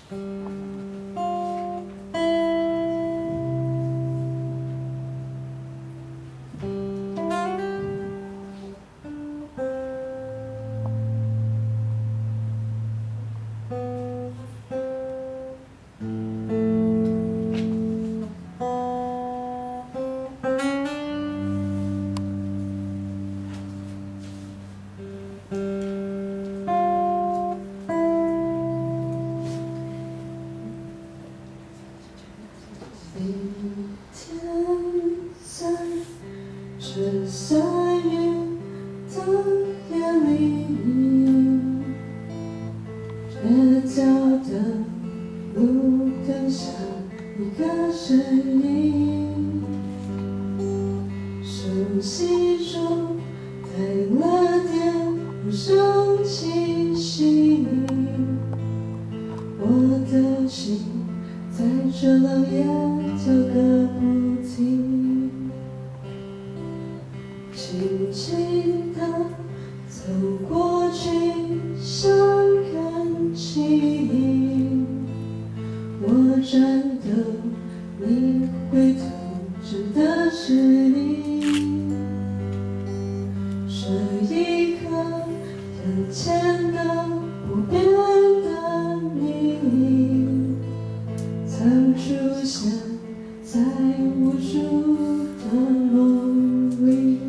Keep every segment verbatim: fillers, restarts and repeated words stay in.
是下雨的夜里，街角的路灯下一个身影，熟悉中带了点陌生气息，我的心在这冷夜叫个不停。 轻轻地走过去，想看清。我站等你回头，真的是你。这一刻，眼前的不变的你，曾出现在无数的梦里。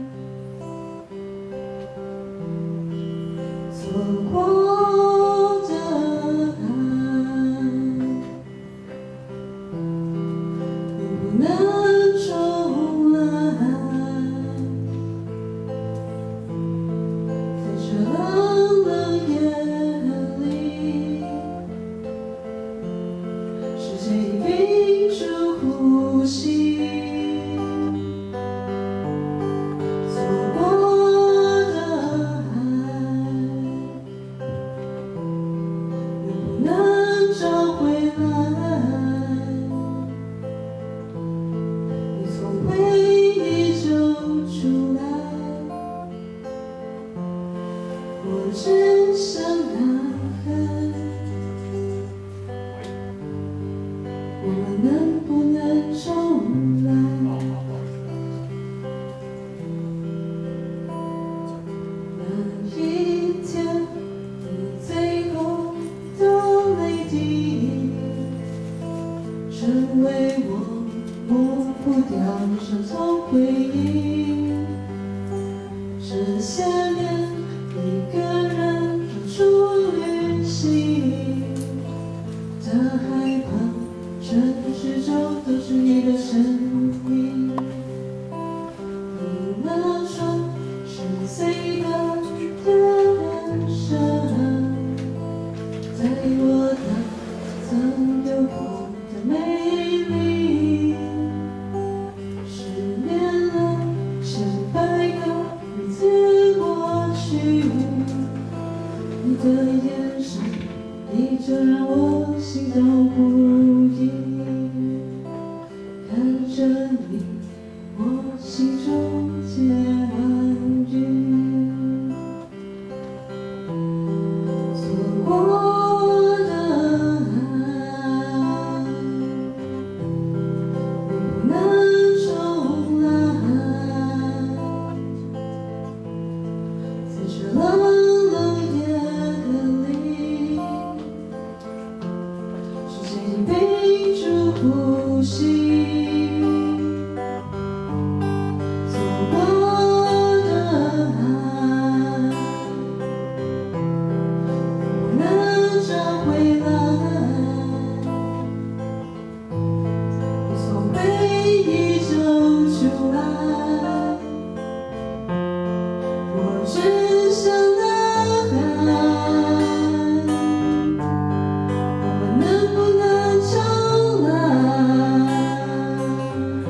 错过的爱，能不能重来？在这冷冷夜里，世界已屏住呼吸。 找回来，你从回忆中出来，我只想呐喊，我们能不能重来？那一天，你最后的泪滴。 成为我抹不掉伤痛回忆。这些年，一个人到处旅行，的害怕，城市中都是你的身影。你那双深邃的眼神，在我那曾有过。 美丽，失眠了千百个日子过去，你的眼神依旧让我心动不已。看着你，我心中结满云。错过。 冷冷夜里，世界已屏住呼吸。错过的爱，能不能找回来？你从回忆中出来，我只。 想呐喊，我们能不能重来？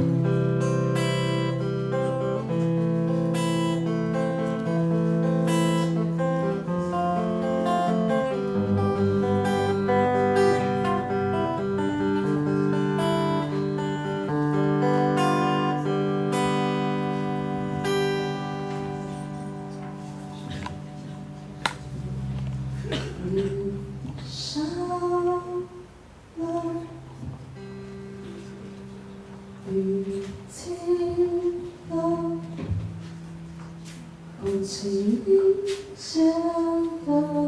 了，雨停了，不经意间的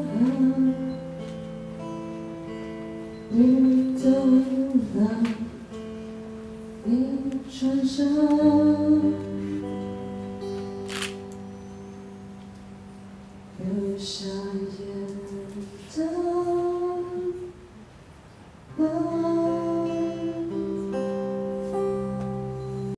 你的蓝，你穿着。 留下眼的。